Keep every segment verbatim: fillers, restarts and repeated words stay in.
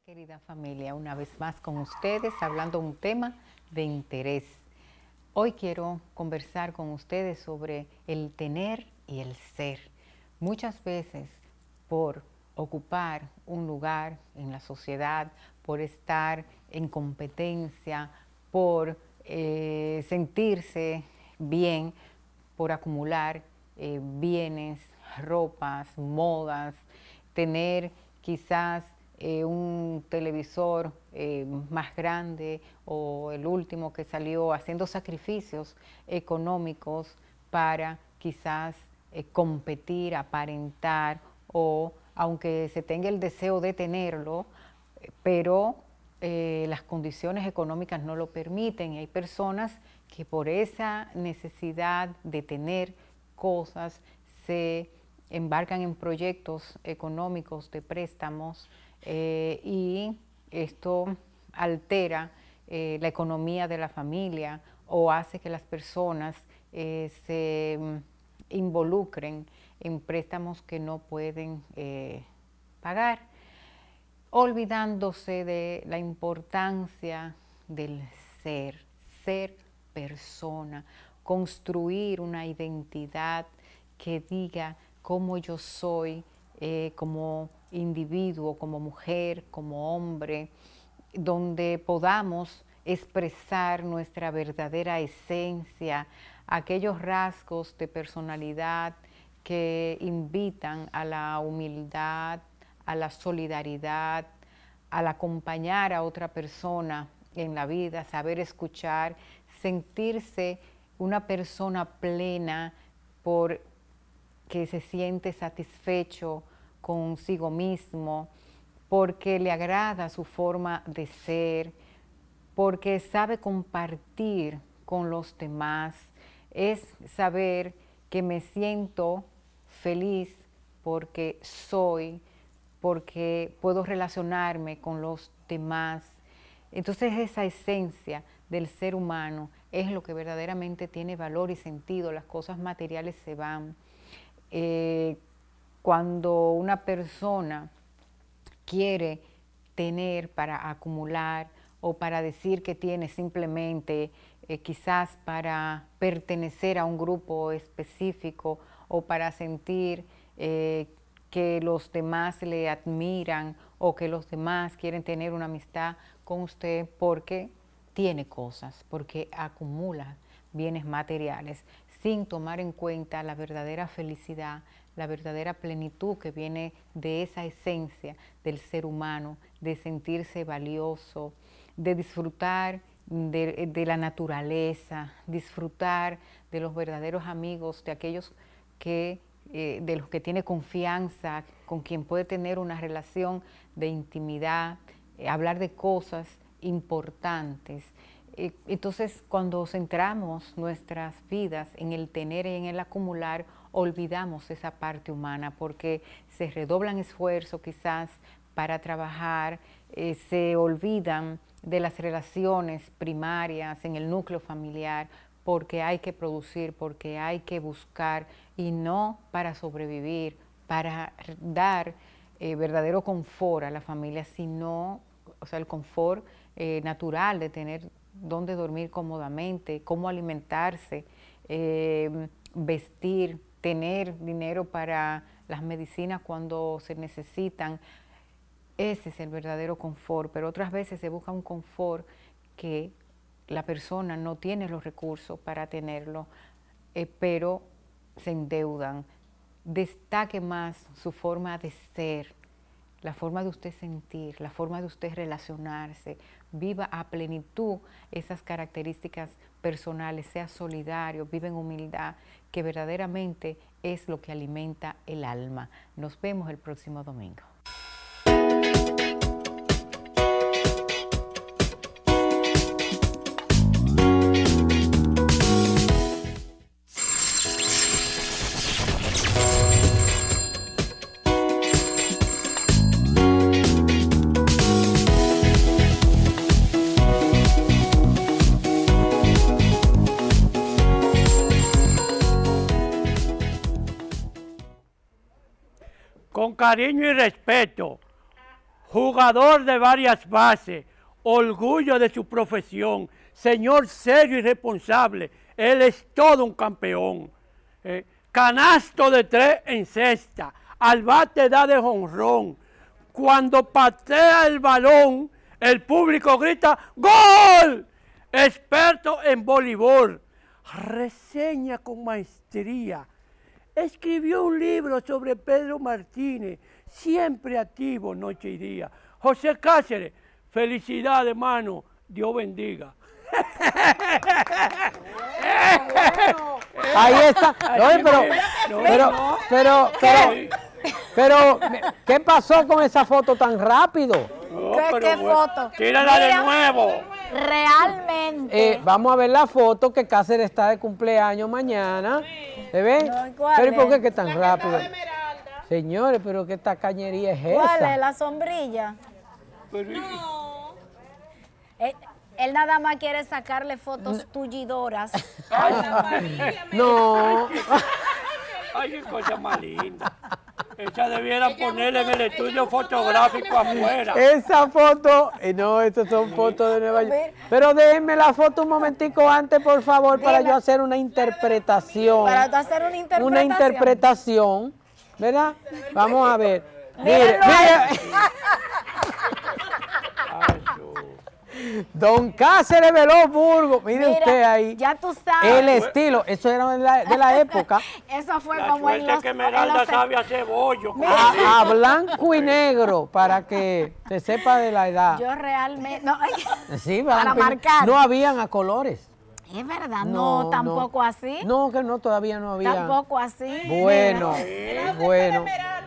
Querida familia, una vez más con ustedes, hablando de un tema de interés. Hoy quiero conversar con ustedes sobre el tener y el ser. Muchas veces, por ocupar un lugar en la sociedad, por estar en competencia, por eh, sentirse bien, por acumular eh, bienes, ropas, modas, tener quizás Eh, un televisor eh, más grande o el último que salió, haciendo sacrificios económicos para quizás eh, competir, aparentar, o aunque se tenga el deseo de tenerlo, eh, pero eh, las condiciones económicas no lo permiten. Hay personas que por esa necesidad de tener cosas se embarcan en proyectos económicos de préstamos, Eh, y esto altera eh, la economía de la familia o hace que las personas eh, se mm, involucren en préstamos que no pueden eh, pagar, olvidándose de la importancia del ser, ser persona, construir una identidad que diga cómo yo soy eh, como individuo, como mujer, como hombre, donde podamos expresar nuestra verdadera esencia, aquellos rasgos de personalidad que invitan a la humildad, a la solidaridad, al acompañar a otra persona en la vida, saber escuchar, sentirse una persona plena por que se siente satisfecho consigo mismo, porque le agrada su forma de ser, porque sabe compartir con los demás, es saber que me siento feliz porque soy, porque puedo relacionarme con los demás. Entonces esa esencia del ser humano es lo que verdaderamente tiene valor y sentido. Las cosas materiales se van. Eh, cuando una persona quiere tener para acumular o para decir que tiene simplemente eh, quizás para pertenecer a un grupo específico o para sentir eh, que los demás le admiran o que los demás quieren tener una amistad con usted porque tiene cosas, porque acumula bienes materiales, sin tomar en cuenta la verdadera felicidad, la verdadera plenitud que viene de esa esencia del ser humano, de sentirse valioso, de disfrutar de, de la naturaleza, disfrutar de los verdaderos amigos, de aquellos que, eh, de los que tiene confianza, con quien puede tener una relación de intimidad, eh, hablar de cosas importantes. Entonces, cuando centramos nuestras vidas en el tener y en el acumular, olvidamos esa parte humana porque se redoblan esfuerzos quizás para trabajar, eh, se olvidan de las relaciones primarias en el núcleo familiar porque hay que producir, porque hay que buscar y no para sobrevivir, para dar eh, verdadero confort a la familia, sino, o sea, el confort eh, natural de tener dónde dormir cómodamente, cómo alimentarse, eh, vestir, tener dinero para las medicinas cuando se necesitan. Ese es el verdadero confort, pero otras veces se busca un confort que la persona no tiene los recursos para tenerlo, eh, pero se endeudan. Destaque más su forma de ser, la forma de usted sentir, la forma de usted relacionarse, viva a plenitud esas características personales, sea solidario, viva en humildad, que verdaderamente es lo que alimenta el alma. Nos vemos el próximo domingo. Con cariño y respeto, jugador de varias bases, orgullo de su profesión, señor serio y responsable, él es todo un campeón. Eh, canasto de tres en cesta, al bate da de jonrón. Cuando patea el balón, el público grita ¡Gol! Experto en voleibol, reseña con maestría. Escribió un libro sobre Pedro Martínez, siempre activo noche y día. José Cáceres, felicidades, hermano, Dios bendiga. Ahí está. Oye, pero, pero, pero, pero, pero, ¿qué pasó con esa foto tan rápido? No, ¿Qué, pero qué bueno, foto? tírala de Mira, nuevo. Realmente. Eh, vamos a ver la foto que Cáceres está de cumpleaños mañana. ¿Se ve? No, ¿cuál Pero ¿y por es? qué que tan rápido? Señores, pero qué tacañería es ¿Cuál esa. es la sombrilla? Pero, Él, él nada más quiere sacarle fotos tullidoras. No. ay, qué cosa más linda. Esa debiera ponerla en el estudio fotográfico afuera. Esa foto, eh, no, estas son fotos de Nueva York. Pero déjenme la foto un momentico antes, por favor, para Dime. yo hacer una interpretación. Para tú hacer una interpretación. Una interpretación, ¿verdad? Vamos a ver. Mire, Mírenlo ahí. mire. Don Cáceres Veloz Burgos, mire Mira, usted ahí. Ya tú sabes. El estilo, eso era de la, de la época. Eso fue La como en suerte los, que en Esmeralda los- sabe hacer bollo. como A, dice. a blanco y negro, para que se sepa de la edad. Yo realmente. No, ay, Sí, para blanco y- marcar. No habían a colores. es verdad, no, tampoco así. No, que no, todavía no había. Tampoco así. Bueno, bueno.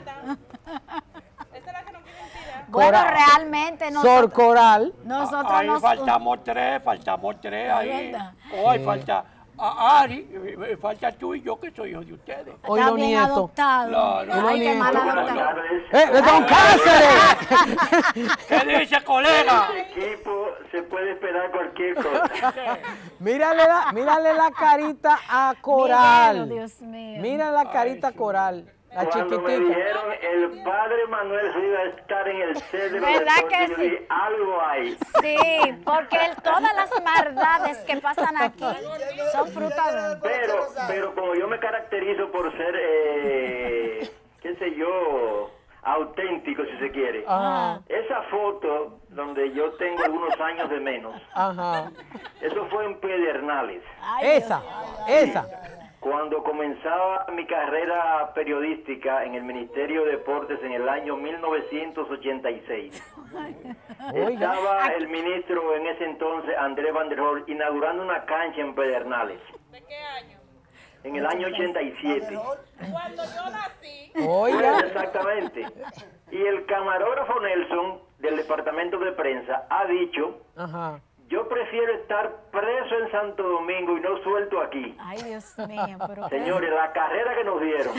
Bueno, Cora- realmente Sor nosotros, Coral. nosotros Ahí nos... faltamos tres, faltamos tres ahí. verdad. Hoy falta a Ari, eh, eh, falta tú y yo que soy hijo de ustedes. Hoy Está los bien nietos. adoptado. Claro. Ay, qué Los mal nietos. adoptado. ¡Eh, de Don Cáceres! ¿Qué dice, colega? Equipo, se puede esperar cualquier cosa. Mírale la, mírale la carita a Coral. Miguelo, Dios mío. Mira la carita a Coral, la Cuando me chiquitica. dijeron el padre Manuel se iba a estar en el set de los ¿Verdad deportes, que yo sí? dije, algo hay. Sí, porque el- todas las maldades que pasan aquí son fruta de... Pero, pero como yo me caracterizo por ser, eh, qué sé yo, auténtico si se quiere. Ajá, Esa foto donde yo tengo algunos años de menos, ajá. eso fue en Pedernales. Ay, Esa, esa. Cuando comenzaba mi carrera periodística en el Ministerio de Deportes en el año mil novecientos ochenta y seis, Oiga. estaba el ministro en ese entonces, Andrés Van der Hoorn, inaugurando una cancha en Pedernales. ¿De qué año? En el año ochenta y siete. Cuando yo nací, Oiga. Exactamente. Y el camarógrafo Nelson del departamento de prensa ha dicho, Ajá. yo prefiero estar preso en Santo Domingo y no suelto aquí. Ay, Dios mío, pero... Señores, la carrera que nos dieron.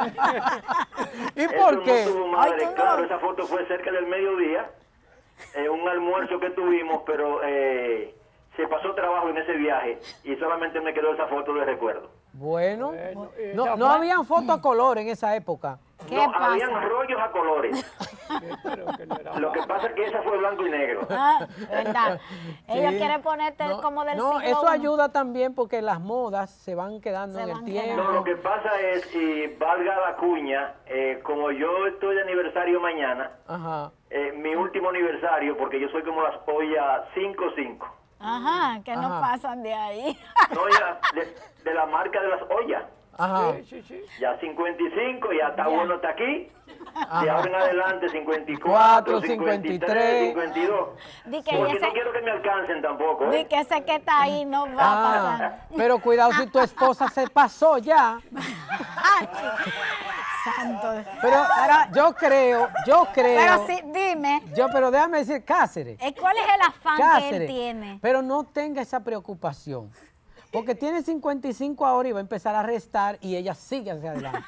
¿Y Eso por no qué? tuvo madre, Ay, tú no. claro, esa foto fue cerca del mediodía, eh, un almuerzo que tuvimos, pero eh, se pasó trabajo en ese viaje y solamente me quedó esa foto de recuerdo. Bueno, eh, no, esa no fue- habían fotos a color en esa época. ¿Qué No, pasa? habían rollos a colores. Pero que no era Lo que pasa es que esa fue blanco y negro. Ah, ¿verdad? Ellos Sí. quieren ponerte No, como del no, siglo eso uno. ayuda también porque las modas se van quedando Se en el van tiempo. No, lo que pasa es, y valga la cuña, eh, como yo estoy de aniversario mañana, Ajá. eh, mi último aniversario, porque yo soy como las ollas cinco cinco. Ajá, que no Ajá. pasan de ahí. No, ya, de, de la marca de las ollas. Ajá. Sí, sí, sí. Ya cincuenta y cinco, ya está Ya. bueno hasta aquí. Ajá. De ahora en adelante cincuenta y Cuatro, cuatro, cincuenta y tres, cincuenta y dos. Di que Porque ese- no quiero que me alcancen tampoco, Di ¿eh? que ese que está ahí no va a Ah, pasar. pero cuidado si tu esposa se pasó ya. Ay, santo. Pero yo creo, yo creo. Pero sí, dime, Yo, pero déjame decir, Cáceres. eh, ¿cuál es el afán que él Cáceres, tiene? pero no tenga esa preocupación. Porque tiene cincuenta y cinco ahora y va a empezar a restar y ella sigue hacia adelante.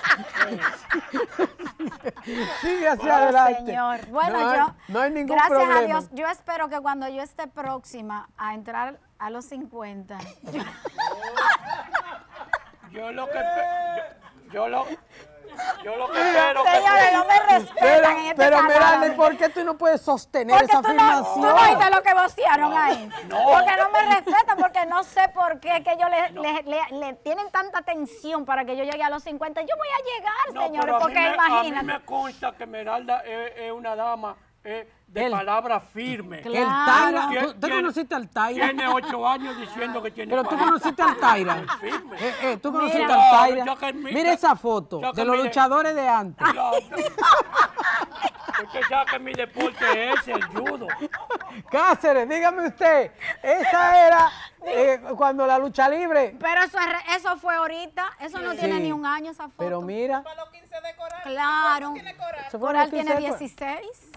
sigue hacia Oh, adelante. señor. Bueno, no hay, yo, no hay ningún gracias problema. a Dios, yo espero que cuando yo esté próxima a entrar a los cincuenta, yo- Yo lo que... pe- Yo, yo lo... Yo lo que espero que... señores, no me respetan en este Pero canal. Miranda, ¿y por qué tú no puedes sostener Porque esa tú no, afirmación? tú no oíste lo que vocearon ahí. No. Porque no me respetan, porque no sé por qué que ellos le, le, le- le tienen tanta atención para que yo llegue a los cincuenta. Yo voy a llegar, No, señores, pero a mí, porque me, a mí imagínate. me consta que Esmeralda es, es una dama eh, de El- palabra firme. El Claro. Taira, Tien- ¿tú, tú tiene- conociste al Taira? Tiene ocho años diciendo que tiene Pero tú palabra. conociste al Taira. Es firme. Eh, eh, tú conociste Mira. al Taira. No, yo que mi- Mira esa foto yo que de los mire- luchadores de antes. No. Usted sabe que mi deporte es el judo. Cáceres, dígame usted, esa era eh, cuando la lucha libre. Pero eso, es re- eso fue ahorita, eso no tiene Sí. ni un año esa foto. Pero mira, Para los quince de Coral. Claro. ¿Tiene Coral? eso fue Coral lo que tiene hice, pues. dieciséis.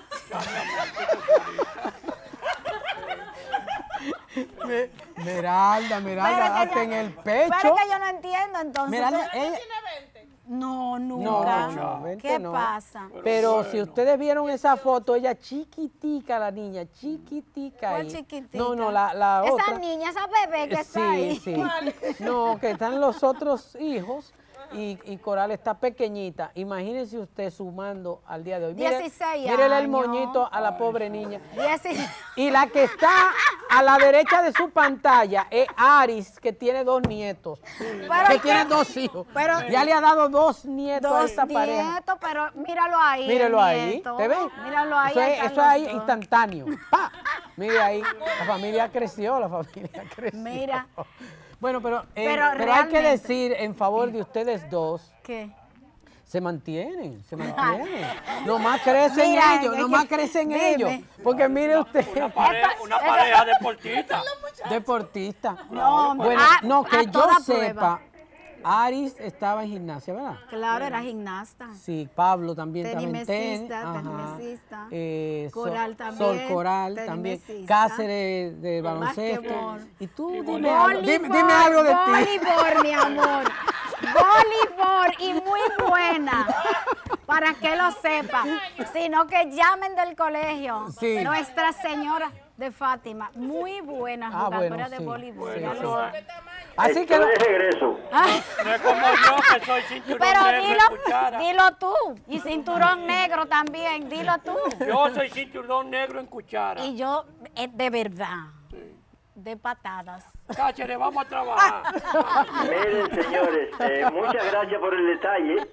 Me- Meralda, Meralda, Pero que hasta yo- en el Pero pecho. es que yo no entiendo, entonces. Meralda, tú- ella- ¿Tiene veinte? No, no, nunca. no, veinte ¿Qué no. pasa? Pero si ustedes vieron esa foto, ella chiquitica, la niña, chiquitica. ¿Cuál ahí. chiquitica? No, no, la, la Esa otra. niña, esa bebé que está Sí, ahí. sí. No, que están los otros hijos y, y Coral está pequeñita. Imagínense usted sumando al día de hoy. Mire, dieciséis mírele el años. moñito a la pobre niña. Dieci- Y la que está a la derecha de su pantalla es Aris, que tiene dos nietos. Pero que es tiene que- dos hijos. pero- ya le ha dado dos nietos a Dos esta pareja. nietos, pero míralo ahí. Mírelo el ahí, nieto. ¿te ves? Míralo ahí. Eso ahí es, están eso es ahí los dos. instantáneo. ¡Pa! Mire ahí, la familia creció, la familia creció. Mira. Bueno, pero, eh, Pero pero hay que realmente- decir en favor de ustedes dos, ¿Qué? se mantienen, se mantienen. Nomás crecen Mira, ellos, es nomás que- crecen dime. ellos. Porque mire usted, Una pareja, una Esto- pareja deportista. deportista. No, Bueno, a- no, que a yo toda sepa, prueba. Aris estaba en gimnasia, ¿verdad? Claro, era gimnasta. Sí, Pablo también estaba en tenis. Tenimesista, ajá. tenimesista. Eh, Sol- Coral también, Sol Coral también. tenimesista. Cáceres de baloncesto. Basquetbol. Y tú Y dime voleibol. algo, dime, dime algo de ti. Voleibol, mi amor. Voleibol y muy buena. Para que lo sepa. Sino que llamen del colegio. Sí. Nuestra Señora de Fátima. Muy buena Ah, jugadora bueno, de sí. voleibol. Sí, ya sí. lo- Así que Estoy lo- de regreso. Ay, No es como yo que soy cinturón pero negro en dilo, cuchara. dilo tú. Y cinturón negro también. Dilo tú. Yo soy cinturón negro en cuchara. Y yo, eh, de verdad. De patadas. Cáceres, vamos a trabajar. Miren, señores, eh, muchas gracias por el detalle.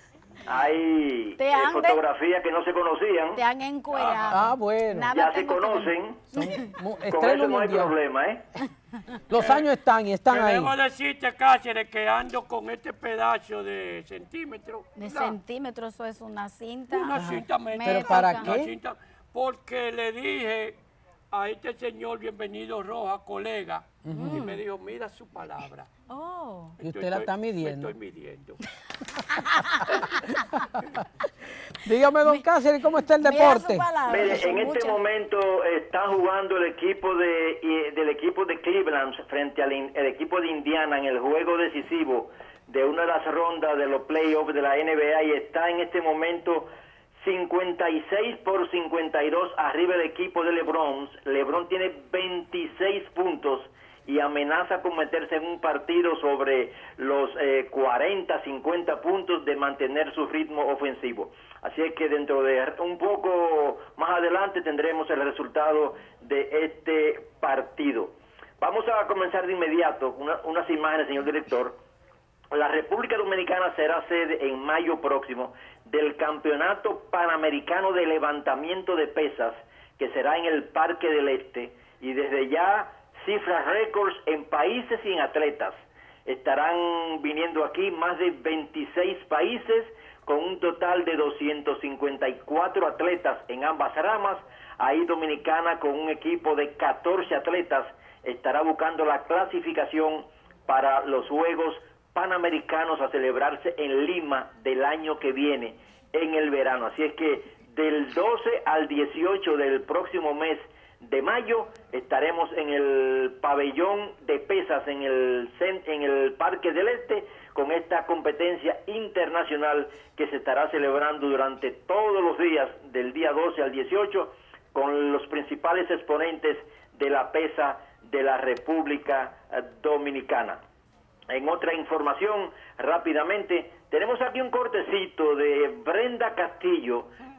Hay Te eh, han de- fotografías que no se conocían, Te han encuerado. Ah, bueno. Nada ya se tengo que ver. conocen. Son mu- Con estreno eso no hay mundial. problema, ¿eh? Los años están y están ahí. Debo decirte, Cáceres, que ando con este pedazo de centímetro. De ¿verdad? centímetros, eso es una cinta. Una cinta métrica. ¿Pero para métrica. qué? Una cinta, porque le dije a este señor, bienvenido Roja, colega, y me dijo, mira su palabra. Oh. Y usted la está midiendo. Me estoy midiendo. Dígame, don Cáceres, ¿cómo está el Mira su deporte? palabra, Mire, son en este muchas. momento está jugando el equipo de y- del equipo de Cleveland frente al in- el equipo de Indiana en el juego decisivo de una de las rondas de los playoffs de la N B A y está en este momento cincuenta y seis por cincuenta y dos arriba el equipo de LeBron. LeBron tiene veintiséis puntos y amenaza con meterse en un partido sobre los eh, cuarenta, cincuenta puntos de mantener su ritmo ofensivo. Así es que dentro de un poco más adelante tendremos el resultado de este partido. Vamos a comenzar de inmediato una- unas imágenes, señor director. La República Dominicana será sede en mayo próximo del Campeonato Panamericano de Levantamiento de Pesas, que será en el Parque del Este, y desde ya cifras récords en países y en atletas. Estarán viniendo aquí más de veintiséis países con un total de doscientos cincuenta y cuatro atletas en ambas ramas. Ahí Dominicana con un equipo de catorce atletas estará buscando la clasificación para los Juegos Panamericanos a celebrarse en Lima del año que viene, en el verano. Así es que del doce al dieciocho del próximo mes de mayo estaremos en el pabellón de pesas en el cen- en el Parque del Este con esta competencia internacional que se estará celebrando durante todos los días del día doce al dieciocho con los principales exponentes de la pesa de la República eh, Dominicana. En otra información, rápidamente, tenemos aquí un cortecito de Brenda Castillo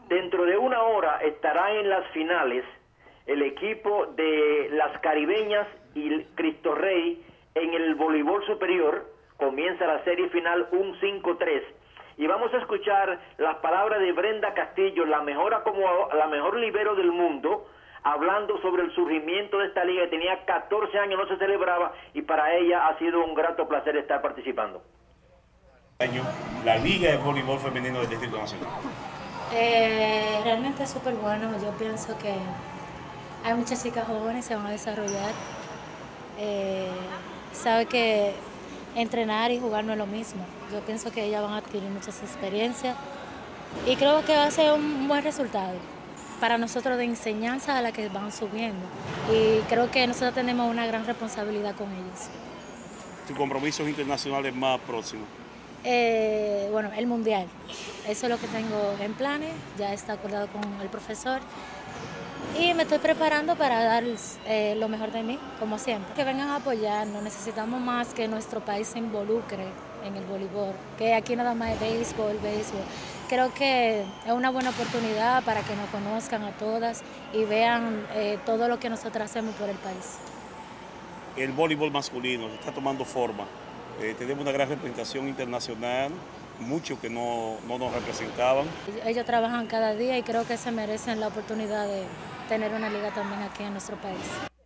Dentro de una hora estarán en las finales el equipo de las Caribeñas y el Cristo Rey en el voleibol superior. Comienza la serie final un cinco tres. Y vamos a escuchar las palabras de Brenda Castillo, la mejor, acomodadora, la mejor libero del mundo, hablando sobre el surgimiento de esta liga. Tenía catorce años, no se celebraba, y para ella ha sido un grato placer estar participando. La Liga de Voleibol Femenino del Distrito Nacional. Eh, realmente es súper bueno. Yo pienso que hay muchas chicas jóvenes que se van a desarrollar. Eh, sabe que entrenar y jugar no es lo mismo. Yo pienso que ellas van a adquirir muchas experiencias y creo que va a ser un buen resultado para nosotros de enseñanza a la que van subiendo. Y creo que nosotros tenemos una gran responsabilidad con ellos. ¿Tus compromisos internacionales más próximos? Eh, bueno, el mundial. Eso es lo que tengo en planes. Ya está acordado con el profesor. Y me estoy preparando para dar eh, lo mejor de mí, como siempre. Que vengan a apoyarnos. Necesitamos más que nuestro país se involucre en el voleibol. Que aquí nada más es béisbol, béisbol. Creo que es una buena oportunidad para que nos conozcan a todas y vean eh, todo lo que nosotros hacemos por el país. El voleibol masculino está tomando forma. Eh, tenemos una gran representación internacional, muchos que no, no nos representaban. Ellos trabajan cada día y creo que se merecen la oportunidad de tener una liga también aquí en nuestro país.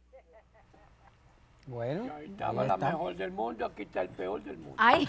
Bueno, ahí estaba la mejor del mundo, aquí está el peor del mundo. Ay.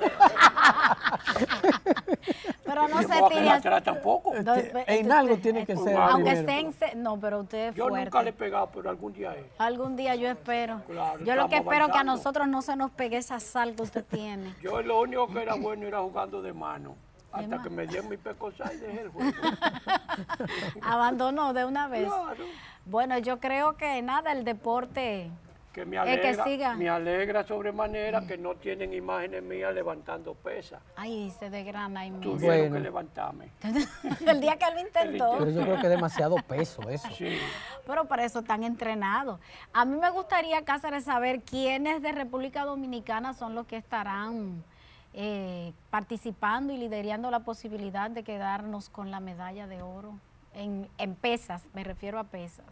Pero no se tire. Tampoco. No, en algo tiene que ser. Aunque estén, no, pero usted es Yo fuerte. nunca le he pegado, pero algún día es. Algún día yo espero. Claro, yo lo que espero es que a avanzando. nosotros no se nos pegue esa sal que usted tiene. Yo lo único que era bueno era jugando de mano. Hasta mano? que me dieron mi pecosal y dejé el juego. Abandonó de una vez. Claro. Bueno, yo creo que nada, el deporte. Que me Es que alegra, siga. me alegra sobremanera que no tienen imágenes mías levantando pesas. Ay, se desgrana ahí mismo. Tuvieron Bueno. que levantarme. El día que él lo intentó. Pero yo creo que es demasiado peso eso. Sí. Pero para eso están entrenados. A mí me gustaría, Cáceres, saber quiénes de República Dominicana son los que estarán eh, participando y liderando la posibilidad de quedarnos con la medalla de oro en, en pesas, me refiero a pesas.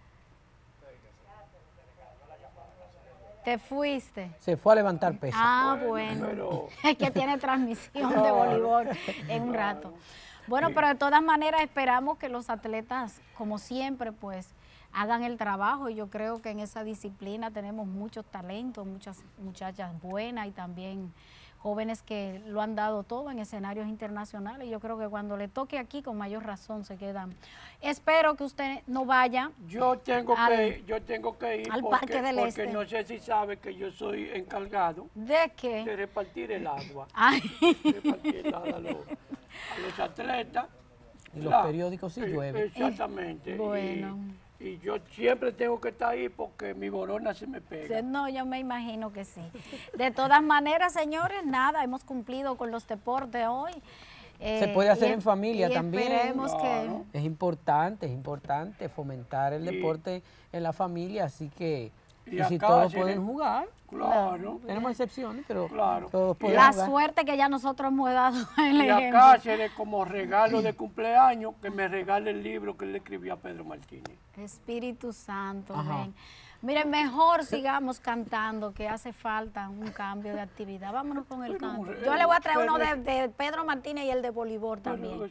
¿Te fuiste? Se fue a levantar peso. Ah, bueno. Pero- Es que tiene transmisión de voleibol en un rato. Bueno, pero de todas maneras esperamos que los atletas, como siempre, pues hagan el trabajo. Yo creo que en esa disciplina tenemos muchos talentos, muchas muchachas buenas y también jóvenes que lo han dado todo en escenarios internacionales. Yo creo que cuando le toque aquí, con mayor razón se quedan. Espero que usted no vaya. Yo tengo Al- que yo tengo que ir al porque, Parque del porque Este. no sé si sabe que yo soy encargado ¿De de qué? repartir el agua. Ay. Repartir el agua a los, a los atletas. Y los Claro, periódicos sí eh, llueven. Exactamente. Y- Bueno. Y, yo siempre tengo que estar ahí porque mi borona se me pega. No, yo me imagino que sí. De todas maneras, señores, nada, hemos cumplido con los deportes hoy. Eh, Se puede hacer y- en familia y también. Esperemos Claro. Es importante, es importante fomentar el Y- deporte en la familia, así que Y y si acá todos se pueden le- jugar, Claro. tenemos excepciones, pero Claro. todos que pueden la jugar. suerte que ya nosotros hemos dado el Y ejemplo. acá se le como regalo de cumpleaños que me regale el libro que le escribió a Pedro Martínez. Espíritu Santo, Ajá. ven. Miren, mejor sigamos cantando, que hace falta un cambio de actividad. Vámonos con el Pero, canto. eh, Yo le voy a traer pero uno de, es- de Pedro Martínez y el de voleibol también. Bueno,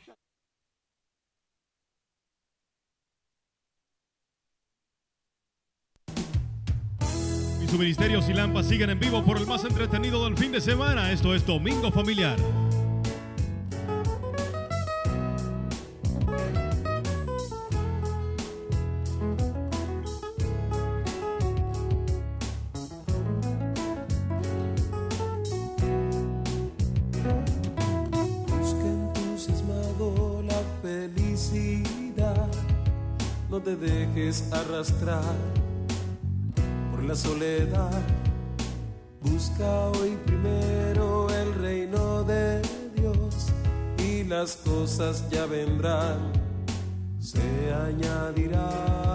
Y su ministerio y Lampa siguen en vivo por el más entretenido del fin de semana. Esto es Domingo Familiar. Busca entusiasmado la felicidad, no te dejes arrastrar por la soledad. Busca hoy primero el reino de Dios y las cosas ya vendrán, se añadirá.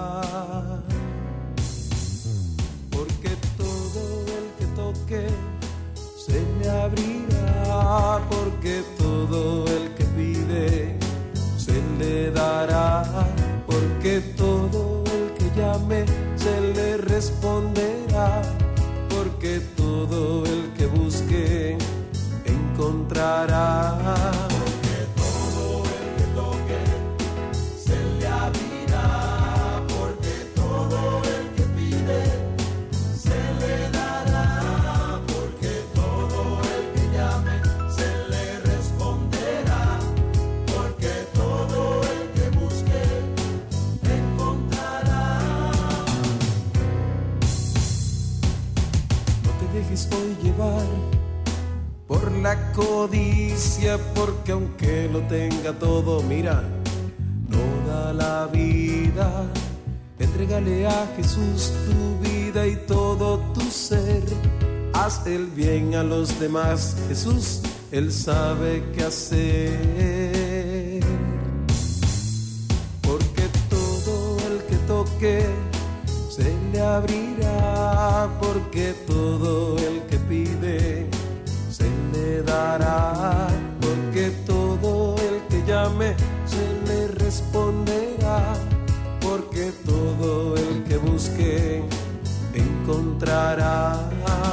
Porque todo el que toque se le abrirá, porque todo el que pide se le busque, porque aunque lo tenga todo, mira, no da la vida. Entrégale a Jesús tu vida y todo tu ser. Haz el bien a los demás, Jesús, Él sabe qué hacer. Porque todo el que toque se le abrirá, porque todo el que pide se le dará, porque todo el que llame se le responderá, porque todo el que busque encontrará.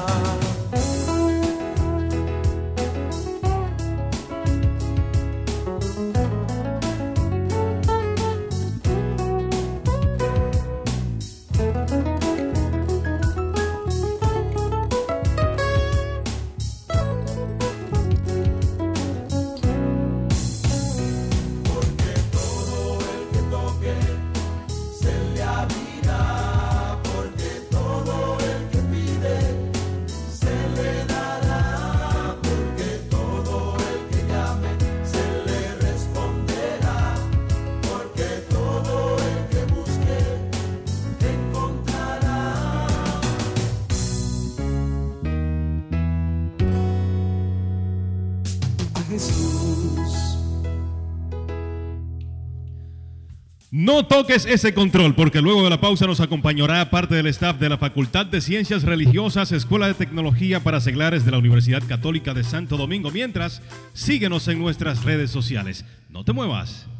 No toques ese control, porque luego de la pausa nos acompañará parte del staff de la Facultad de Ciencias Religiosas, Escuela de Tecnología para Seglares de la Universidad Católica de Santo Domingo. Mientras, síguenos en nuestras redes sociales. No te muevas.